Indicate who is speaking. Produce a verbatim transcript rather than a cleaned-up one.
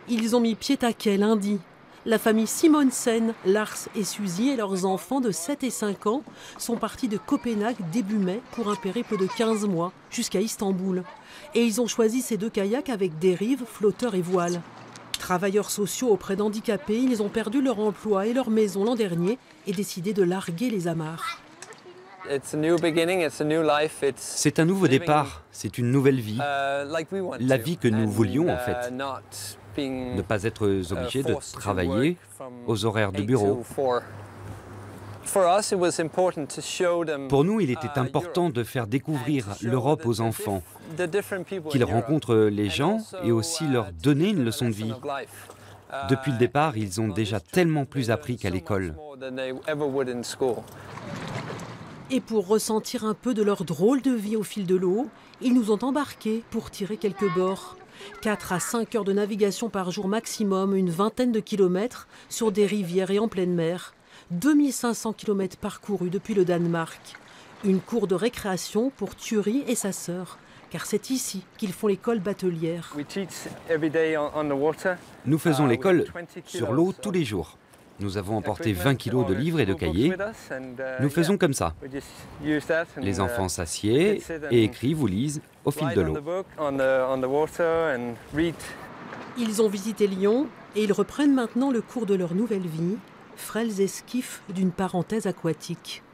Speaker 1: Ils ont mis pied à quai lundi. La famille Simonsen, Lars et Suzy et leurs enfants de sept et cinq ans sont partis de Copenhague début mai pour un périple de quinze mois jusqu'à Istanbul. Et ils ont choisi ces deux kayaks avec dérive, flotteur et voile. Travailleurs sociaux auprès d'handicapés, ils ont perdu leur emploi et leur maison l'an dernier et décidé de larguer les amarres.
Speaker 2: C'est un nouveau départ, c'est une nouvelle vie. La vie que nous voulions en fait. Ne pas être obligé de travailler aux horaires de bureau. Pour nous, il était important de faire découvrir l'Europe aux enfants, qu'ils rencontrent les gens et aussi leur donner une leçon de vie. Depuis le départ, ils ont déjà tellement plus appris qu'à l'école.
Speaker 1: Et pour ressentir un peu de leur drôle de vie au fil de l'eau, ils nous ont embarqués pour tirer quelques bords. quatre à cinq heures de navigation par jour maximum, une vingtaine de kilomètres sur des rivières et en pleine mer. deux mille cinq cents kilomètres parcourus depuis le Danemark. Une cour de récréation pour Thury et sa sœur, car c'est ici qu'ils font l'école batelière.
Speaker 2: Nous faisons l'école sur l'eau tous les jours. Nous avons emporté vingt kilos de livres et de cahiers. Nous faisons comme ça. Les enfants s'assiedent et écrivent ou lisent au fil de l'eau.
Speaker 1: Ils ont visité Lyon et ils reprennent maintenant le cours de leur nouvelle vie, frêles esquifs d'une parenthèse aquatique.